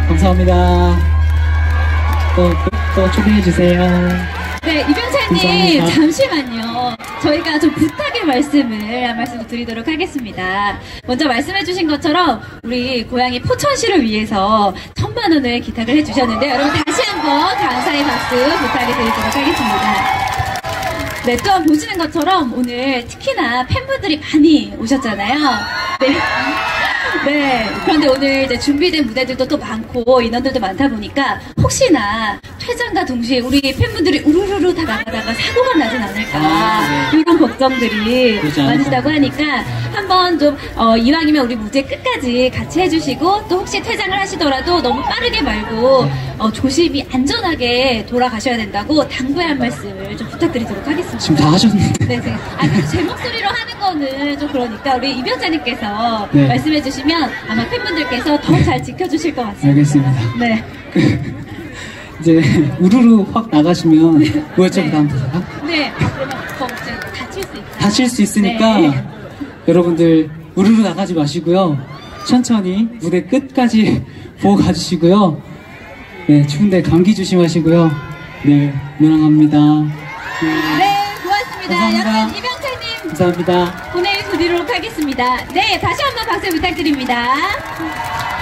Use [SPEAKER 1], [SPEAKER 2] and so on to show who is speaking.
[SPEAKER 1] 감사합니다. 또 초대해주세요.
[SPEAKER 2] 네, 이병찬님 잠시만요. 저희가 좀 부탁의 말씀을 한 말씀 드리도록 하겠습니다. 먼저 말씀해주신 것처럼 우리 고향이 포천시를 위해서 1000만 원을 기탁을 해주셨는데 여러분 다시 한번 감사의 박수 부탁해 드리도록 하겠습니다. 네, 또한 보시는 것처럼 오늘 특히나 팬분들이 많이 오셨잖아요. 네. 네. 그런데 오늘 이제 준비된 무대들도 또 많고 인원들도 많다 보니까 혹시나 퇴장과 동시에 우리 팬분들이 우르르르 다 나가다가 사고가 나진 않을까 이런 걱정들이 많으시다고 하니까 한번 좀 이왕이면 우리 무대 끝까지 같이 해주시고 또 혹시 퇴장을 하시더라도 너무 빠르게 말고 조심히 안전하게 돌아가셔야 된다고 당부의 한 말씀을 좀 부탁드리도록 하겠습니다.
[SPEAKER 1] 지금 다 하셨는데.
[SPEAKER 2] 네, 네. 아니, 제 목소리로 하는 거는 좀 그러니까 우리 이병자님께서 말씀해 주시면 아마 팬분들께서 더 잘 지켜주실 것 같습니다.
[SPEAKER 1] 알겠습니다.
[SPEAKER 2] 네.
[SPEAKER 1] 이제 우르르 확 나가시면 뭐였죠? 그 다음 대사가?
[SPEAKER 2] 네. 그러면 다칠 수 있다.
[SPEAKER 1] 다칠 수 있으니까
[SPEAKER 2] 네.
[SPEAKER 1] 여러분들 우르르 나가지 마시고요. 천천히 무대 끝까지 보고 가주시고요. 네, 추운데 감기 조심하시고요. 네, 누나갑니다.
[SPEAKER 2] 네, 고맙습니다.
[SPEAKER 1] 감사합니다.
[SPEAKER 2] 여러분 이병찬님
[SPEAKER 1] 감사합니다.
[SPEAKER 2] 보내드리도록 하겠습니다. 네, 다시 한번 박수 부탁드립니다.